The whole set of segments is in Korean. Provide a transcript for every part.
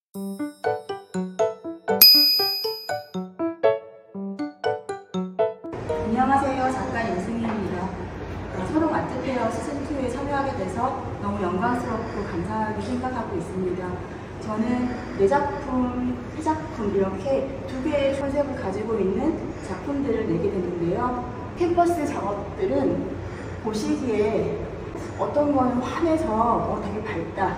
안녕하세요. 작가 윤승희입니다. 초록 아트페어 시즌2에 참여하게 돼서 너무 영광스럽고 감사하게 생각하고 있습니다. 저는 내 작품, 세 작품 이렇게 두 개의 컨셉을 가지고 있는 작품들을 내게 됐는데요. 캔버스 작업들은 보시기에 어떤 거는 환해서 되게 밝다.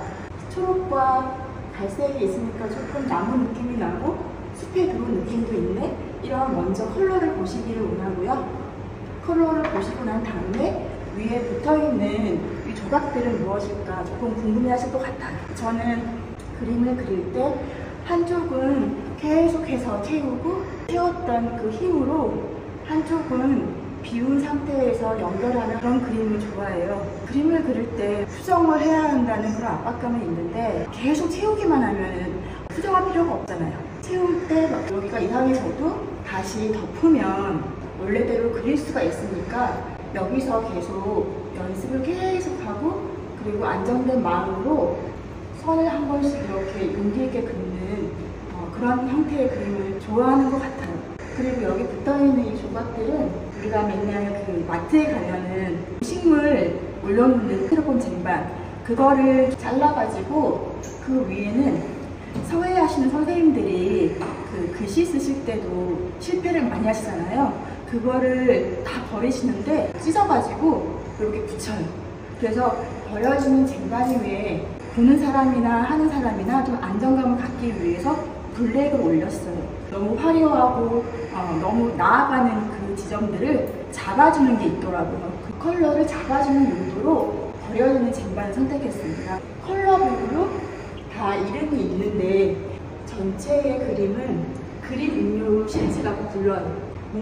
초록과 갈색이 있으니까 조금 나무 느낌이 나고 숲에 들어온 느낌도 있네. 이런 먼저 컬러를 보시기를 원하고요. 컬러를 보시고 난 다음에 위에 붙어있는 이 조각들은 무엇일까 조금 궁금해하실 것 같아요. 저는 그림을 그릴 때 한쪽은 계속해서 채웠던 그 힘으로 한쪽은 비운 상태에서 연결하는 그런 그림을 좋아해요. 그림을 그릴 때 수정을 해야 한다는 그런 압박감이 있는데 계속 채우기만 하면 수정할 필요가 없잖아요. 채울 때 여기가 이상해져도 다시 덮으면 원래대로 그릴 수가 있으니까 여기서 계속 연습을 계속하고 그리고 안정된 마음으로 선을 한 번씩 이렇게 용기 있게 긋는 그런 형태의 그림을 좋아하는 것 같아요. 그리고 여기 붙어있는 이 조각들은 우리가 맨날 그 마트에 가면은 식물 올려놓는 스티로폼 쟁반 그거를 잘라가지고 그 위에는 서예하시는 선생님들이 그 글씨 쓰실 때도 실패를 많이 하시잖아요. 그거를 다 버리시는데 찢어가지고 이렇게 붙여요. 그래서 버려지는 쟁반 위에 보는 사람이나 하는 사람이나 좀 안정감을 갖기 위해서 블랙을 올렸어요. 너무 화려하고 너무 나아가는 그 지점들을 잡아주는 게 있더라고요. 그 컬러를 잡아주는 용도로 버려지는 쟁반을 선택했습니다. 컬러별로 다 이름이 있는데 전체의 그림은 그림 음료 실지라고 불러요.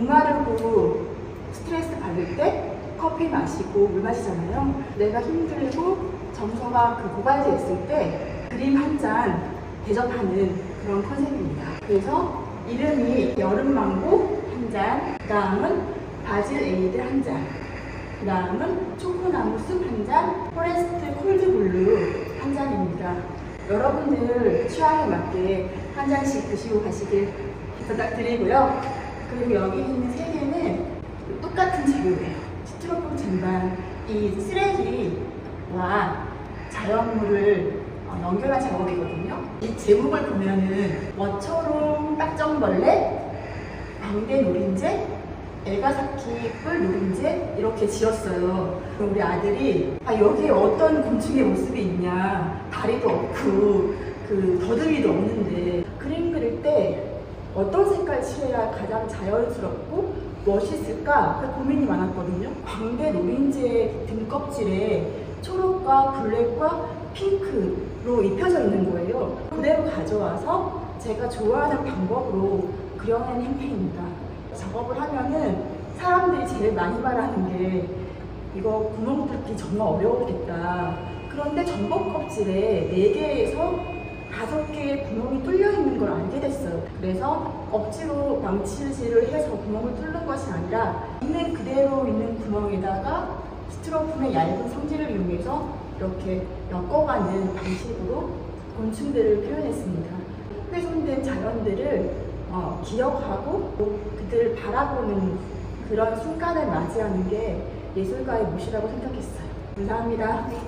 목마르고 스트레스 받을 때 커피 마시고 물 마시잖아요. 내가 힘들고 정서가 고갈됐을 때 그림 한 잔 대접하는 그런 컨셉입니다. 그래서 이름이 여름망고 한 잔, 그 다음은 바질 에이드 한 잔, 그 다음은 초코나무 숲 한 잔, 포레스트 콜드블루 한 잔입니다. 여러분들 취향에 맞게 한 잔씩 드시고 가시길 부탁드리고요. 그리고 여기 있는 세 개는 똑같은 재료예요. 스티로폼 쟁반, 이 쓰레기와 자연물을 연결한 작업이거든요. 이 제목을 보면은 멋초롱 딱정벌레, 광대 노린재, 에가사키 뿔 노린재 이렇게 지었어요. 우리 아들이 여기에 어떤 곤충의 모습이 있냐, 다리도 없고 그 더듬이도 없는데 그림 그릴 때 어떤 색깔 칠해야 가장 자연스럽고 멋있을까 고민이 많았거든요. 광대 노린재 등껍질에 초록과 블랙과 핑크로 입혀져 있는 거예요. 그대로 가져와서 제가 좋아하는 방법으로 그려낸 형태입니다. 작업을 하면은 사람들이 제일 많이 말하는 게 이거 구멍 뚫기 정말 어려웠겠다. 그런데 전복 껍질에 4개에서 5개의 구멍이 뚫려 있는 걸 알게 됐어요. 그래서 억지로 망치질을 해서 구멍을 뚫는 것이 아니라 있는 그대로 있는 구멍에다가 스티로폼의 얇은 성질을 이용해서 이렇게 엮어가는 방식으로 곤충들을 표현했습니다. 훼손된 자연들을 기억하고 그들을 바라보는 그런 순간을 맞이하는 게 예술가의 몫이라고 생각했어요. 감사합니다.